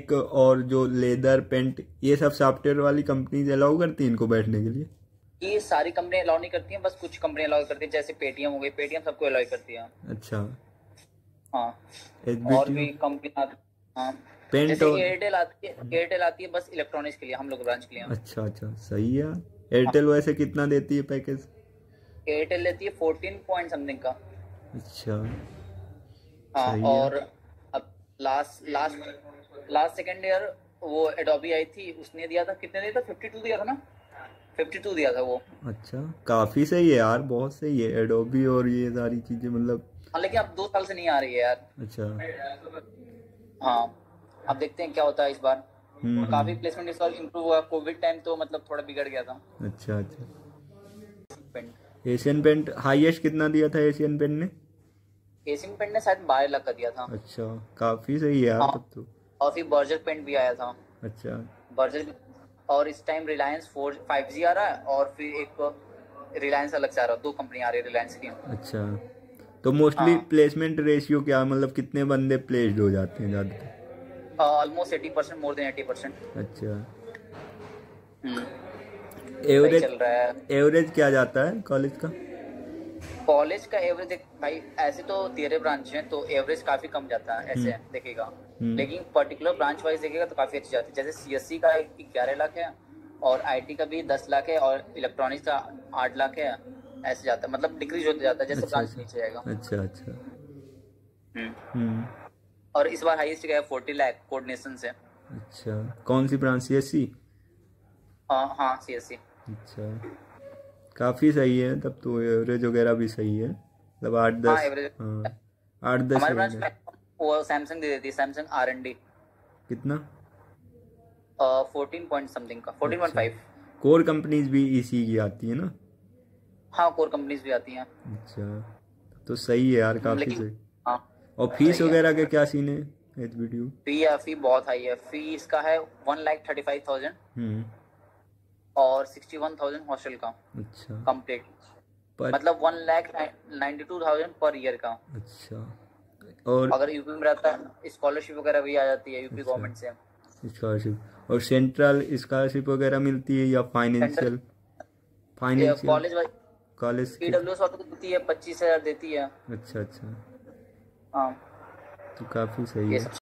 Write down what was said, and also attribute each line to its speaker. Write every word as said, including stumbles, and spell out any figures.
Speaker 1: Mac और जो leather paint, ये सब सॉफ्टवेयर वाली कंपनीज अलाउ करती हैं इनको बैठने के लिए?
Speaker 2: ये सारी कंपनी अलाउ नहीं करती हैं, बस कुछ कंपनी अलाउ करती है, जैसे पेटीएम हो गई, पेटीएम सबको अलाउ करती है।
Speaker 1: अच्छा।
Speaker 2: हाँ, और
Speaker 1: एचबीटी
Speaker 2: भी कंपनी आती। हाँ,
Speaker 1: पेंट
Speaker 2: जैसे
Speaker 1: और।
Speaker 2: एयरटेल आती है, एयरटेल आती है बस इलेक्ट्रॉनिक्स के लिए, हम लोग ब्रांच के लिए।
Speaker 1: अच्छा अच्छा, सही है यार। एयरटेल
Speaker 2: हाँ,
Speaker 1: वैसे कितना देती है पैकेज?
Speaker 2: एयरटेल लेती है फोर्टीन पॉइंट समथिंग का।
Speaker 1: अच्छा,
Speaker 2: हाँ,
Speaker 1: सही है।
Speaker 2: और अब last last last second year वो एडोबी आई थी, उसने दिया था, कितने दिया था, फिफ्टी टू दिया था ना, फिफ्टी टू दिया था वो।
Speaker 1: अच्छा, काफी सही है यार, बहुत सही है एडोबी और ये सारी चीजें मतलब।
Speaker 2: हाँ, लेकिन अब दो साल से नहीं आ रही है यार।
Speaker 1: अच्छा।
Speaker 2: हाँ, अब देखते हैं क्या होता है इस बार।
Speaker 1: हम्म
Speaker 2: काफी
Speaker 1: हम्म।
Speaker 2: प्लेसमेंट इस बार इम्प्रूव हुआ, कोविड टाइम तो मतलब थोड़ा बिगड़ गया था।
Speaker 1: अच्छा अच्छा।
Speaker 2: पेंट
Speaker 1: एशियन पेंट हाईएस्ट कितना दिया था एशियन पेंट ने?
Speaker 2: एशियन पेंट ने शायद बारह लाख का दिया था।
Speaker 1: अच्छा, काफी सही है यार
Speaker 2: हाँ,
Speaker 1: तब तो।
Speaker 2: और फिर बर्जर पेंट भी आया था।
Speaker 1: अच्छा
Speaker 2: बर्जर, और इस time Reliance four five G आ रहा है, और फिर एक रिलायंस अलग से आ रहा है, दो कंपनी आ रही है रिलायंस की।
Speaker 1: अच्छा। तो मोस्टली
Speaker 2: हाँ,
Speaker 1: प्लेसमेंट रेशियो क्या, मतलब कितने बंदे प्लेस्ड हो जाते हैं ज्यादातर?
Speaker 2: Almost eighty percent, more than eighty percent.
Speaker 1: अच्छा।
Speaker 2: हम्म, सही
Speaker 1: एवरेज,
Speaker 2: चल रहा है।
Speaker 1: एवरेज क्या जाता है कॉलेज का?
Speaker 2: कॉलेज का एवरेज देख भाई, ऐसे तो तेरह ब्रांच हैं तो एवरेज काफी कम जाता है
Speaker 1: हम्म
Speaker 2: ऐसे देखेगा।
Speaker 1: हम्म।
Speaker 2: लेकिन पर्टिकुलर ब्रांच वाइज देखेगा तो काफी अच्छी जाती है। जैसे सीएससी का ग्यारह लाख है, और आईटी का भी दस लाख है, और इलेक्ट्रॉनिक्स का आठ लाख है। ऐसे जाता है, मतलब डिक्रीज होते जाता है जैसे
Speaker 1: अच्छा
Speaker 2: ब्रांच
Speaker 1: अच्छा।
Speaker 2: नीचे जाएगा।
Speaker 1: अच्छा अच्छा।
Speaker 2: हम्म,
Speaker 1: हम्म।
Speaker 2: और इस बार हाईएस्ट गया फोर्टी लाख कोऑर्डिनेशन से।
Speaker 1: अच्छा, कौन सी ब्रांच, सीएससी?
Speaker 2: हाँ हाँ, सीएससी।
Speaker 1: अच्छा, काफ़ी सही है तब तो, एवरेज वगैरह भी सही है, मतलब आठ
Speaker 2: हाँ,
Speaker 1: दस।
Speaker 2: एवरेज
Speaker 1: हाँ, आठ दस
Speaker 2: हमारे ब्रांच
Speaker 1: एवरेज।
Speaker 2: में वो सैमसंग दे देती है, सैमसंग आर एन डी।
Speaker 1: कितना?
Speaker 2: फोर्टीन पॉइंट समथिंग का, फोर्टीन पॉइंट
Speaker 1: अच्छा,
Speaker 2: फाइव।
Speaker 1: कोर कंपनीज भी इसी की आती है ना?
Speaker 2: हाँ, कोर कंपनीज भी आती हैं।
Speaker 1: अच्छा, तो सही है यार,
Speaker 2: हम्म,
Speaker 1: काफ़ी
Speaker 2: लेकिन
Speaker 1: सही।
Speaker 2: हाँ,
Speaker 1: और फीस
Speaker 2: सही है।
Speaker 1: वगैरह के क्या सीन है एचबीडीयू?
Speaker 2: फी या फी बहुत हाई है, फी इसका है one lakh thirty five thousand,
Speaker 1: हम्म।
Speaker 2: और सिक्सटी वन थाउजेंड हॉस्टल का
Speaker 1: अच्छा।
Speaker 2: कंप्लीट,
Speaker 1: पर।
Speaker 2: मतलब one lakh ninety two thousand per year का।
Speaker 1: अच्छा। और।
Speaker 2: अगर यूपी में रहता है स्कॉलरशिप वगैरह भी आ जाती है यूपी
Speaker 1: अच्छा,
Speaker 2: गवर्नमेंट से।
Speaker 1: स्कॉलरशिप और सेंट्रल स्कॉलरशिप वगैरह मिलती है या
Speaker 2: central
Speaker 1: financial? Financial
Speaker 2: college wise
Speaker 1: college के।
Speaker 2: पीडब्ल्यू वालों को देती है, पच्चीस हजार देती है।
Speaker 1: अच्छा अच्छा,
Speaker 2: हाँ,
Speaker 1: तो काफ़ी सही
Speaker 2: ये
Speaker 1: है।
Speaker 2: सब